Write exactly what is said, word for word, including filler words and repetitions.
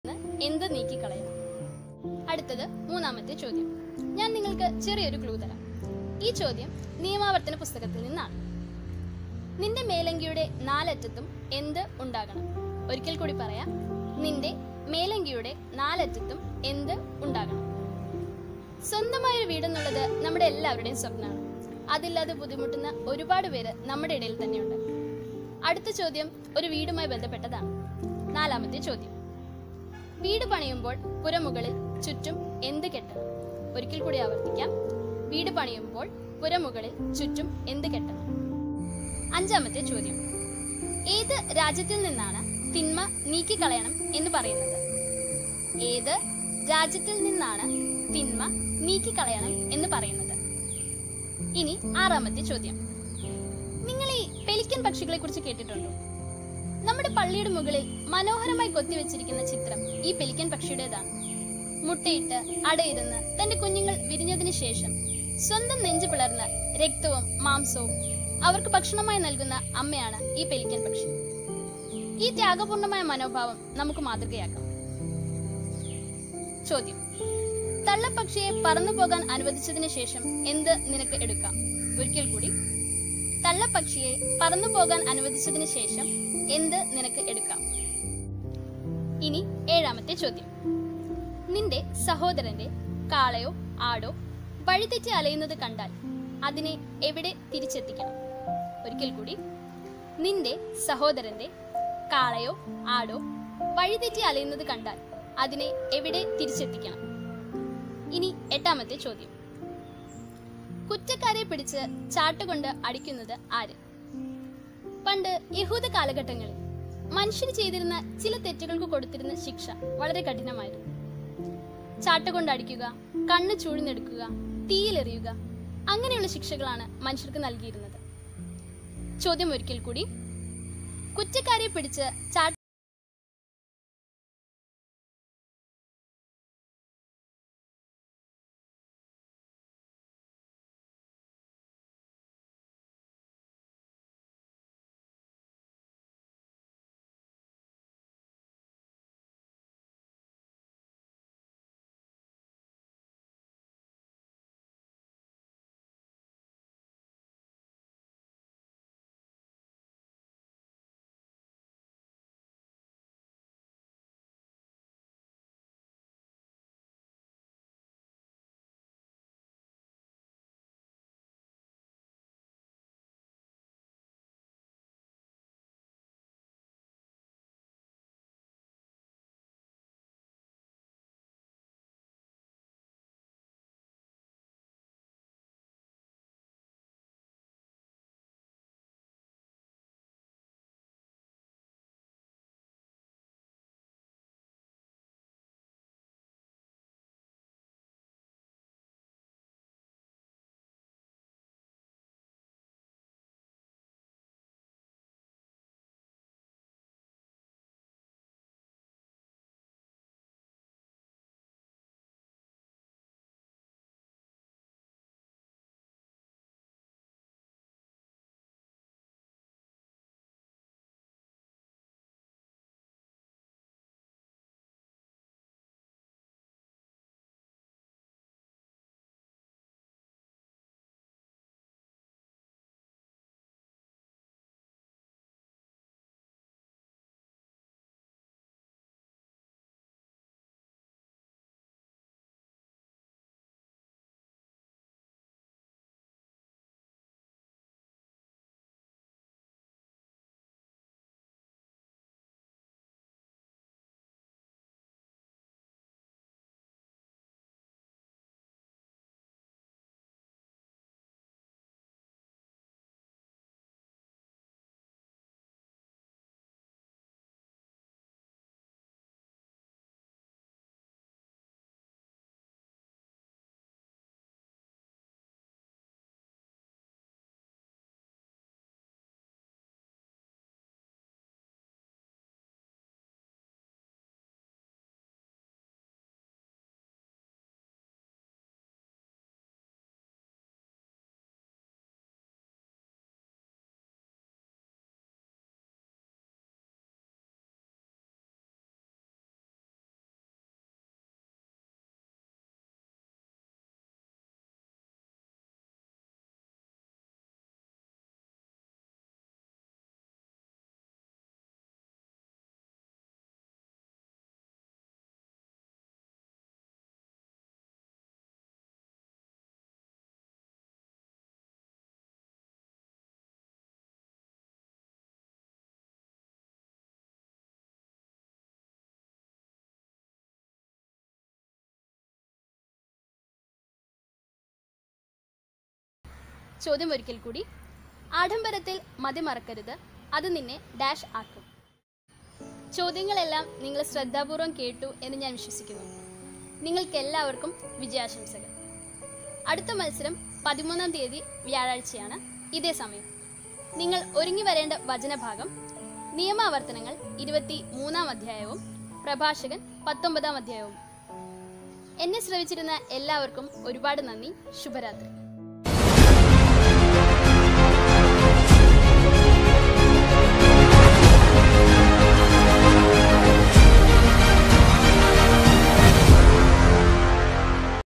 എന്ത് നീക്കിക്കളയണം? അടുത്തത് മൂന്നാമത്തെ ചോദ്യം. ഞാൻ നിങ്ങൾക്ക് ചെറിയൊരു ക്ലൂ തരാം. ഈ ചോദ്യം നിയമാവർത്തന പുസ്തകത്തിൽ നിന്നാണ്. നിന്റെ മേലങ്കിയുടെ നാലറ്റത്തും എന്ത് ഉണ്ടാകണം? ഒരിക്കൽ കൂടി പറയാം. നിന്റെ മേലങ്കിയുടെ നാലറ്റത്തും എന്ത് ഉണ്ടാകണം? സ്വന്തമായൊരു വീടെന്നുള്ളത് നമ്മുടെ എല്ലാവരുടെയും സ്വപ്നമാണ്. അതില്ലാതെ ബുദ്ധിമുട്ടുന്ന ഒരുപാട് പേര് നമ്മുടെ ഇടയിൽ തന്നെയുണ്ട്. അടുത്ത ചോദ്യം ഒരു വീടുമായി ബന്ധപ്പെട്ടതാണ്. നാലാമത്തെ ചോദ്യം. വീട് പണിയുമ്പോൾ പുരമുകളിൽ ചുറ്റും എന്ത് കെട്ടണം? ഒരിക്കൽ കൂടി ആവർത്തിക്കാം. വീട് പണിയുമ്പോൾ പുരമുകളിൽ ചുറ്റും എന്ത് കെട്ടണം? അഞ്ചാമത്തെ ചോദ്യം. ഏത് രാജ്യത്തിൽ നിന്നാണ് തിന്മ നീക്കിക്കളയണം എന്ന് പറയുന്നത്? ഏത് രാജ്യത്തിൽ നിന്നാണ് തിന്മ നീക്കിക്കളയണം എന്ന് പറയുന്നത്? ഇനി ആറാമത്തെ ചോദ്യം. നിങ്ങൾ ഈ പെലിക്കൻ പക്ഷികളെ കുറിച്ച് കേട്ടിട്ടുണ്ടോ? നമ്മുടെ പള്ളിയുടെ മുകളിൽ മനോഹരമായി കൊത്തിവെച്ചിരിക്കുന്ന ചിത്രം ഈ പെലിക്കൻ പക്ഷിയുടേതാണ്. മുട്ടയിട്ട് അടയിരുന്ന് തന്റെ കുഞ്ഞുങ്ങൾ വിരിഞ്ഞതിന് ശേഷം സ്വന്തം നെഞ്ചു പിളർന്ന് രക്തവും മാംസവും അവർക്ക് ഭക്ഷണമായി നൽകുന്ന അമ്മയാണ് ഈ പെലിക്കൻ പക്ഷി. ഈ ത്യാഗപൂർണമായ മനോഭാവം നമുക്ക് മാതൃകയാക്കാം. ചോദ്യം. തള്ളപ്പക്ഷിയെ പറന്നു പോകാൻ അനുവദിച്ചതിന് ശേഷം എന്ത് നിനക്ക് എടുക്കാം? ഒരിക്കൽ കൂടി. തള്ളപ്പക്ഷിയെ പറന്നു പോകാൻ അനുവദിച്ചതിന് ശേഷം എന്ത് നിനക്ക് എടുക്കാം? ഇനി ഏഴാമത്തെ ചോദ്യം. നിന്റെ സഹോദരന്റെ കാളയോ ആടോ വഴിതെറ്റി അലയുന്നത് കണ്ടാൽ അതിനെ എവിടെ തിരിച്ചെത്തിക്കണം? ഒരിക്കൽ കൂടി. നിന്റെ സഹോദരന്റെ കാളയോ ആടോ വഴിതെറ്റി അലയുന്നത് കണ്ടാൽ അതിനെ എവിടെ തിരിച്ചെത്തിക്കണം? ഇനി എട്ടാമത്തെ ചോദ്യം. കുറ്റക്കാരെ പിടിച്ച് ചാട്ടുകൊണ്ട് അടിക്കുന്നത് ആര്? പണ്ട് യഹൂദ കാലഘട്ടങ്ങളിൽ മനുഷ്യർ ചെയ്തിരുന്ന ചില തെറ്റുകൾക്ക് കൊടുത്തിരുന്ന ശിക്ഷ വളരെ കഠിനമായിരുന്നു. ചാട്ടുകൊണ്ട് അടിക്കുക, കണ്ണ് ചൂഴ്ന്നെടുക്കുക, തീയിലെറിയുക, അങ്ങനെയുള്ള ശിക്ഷകളാണ് മനുഷ്യർക്ക് നൽകിയിരുന്നത്. ചോദ്യം ഒരിക്കൽ കൂടി. കുറ്റക്കാരെ പിടിച്ച് ചാട്ട് ചോദ്യം ഒരിക്കൽ കൂടി. ആഡംബരത്തിൽ മതിമറക്കരുത്, അത് നിന്നെ ഡാഷ് ആക്കും. ചോദ്യങ്ങളെല്ലാം നിങ്ങൾ ശ്രദ്ധാപൂർവം കേട്ടു എന്ന് ഞാൻ വിശ്വസിക്കുന്നു. നിങ്ങൾക്ക് എല്ലാവർക്കും വിജയാശംസകൾ. അടുത്ത മത്സരം പതിമൂന്നാം തീയതി വ്യാഴാഴ്ചയാണ്, ഇതേ സമയം. നിങ്ങൾ ഒരുങ്ങി വരേണ്ട വചനഭാഗം നിയമാവർത്തനങ്ങൾ ഇരുപത്തി മൂന്നാം അധ്യായവും പ്രഭാഷകൻ പത്തൊമ്പതാം അധ്യായവും. എന്നെ ശ്രവിച്ചിരുന്ന എല്ലാവർക്കും ഒരുപാട് നന്ദി. ശുഭരാത്രി.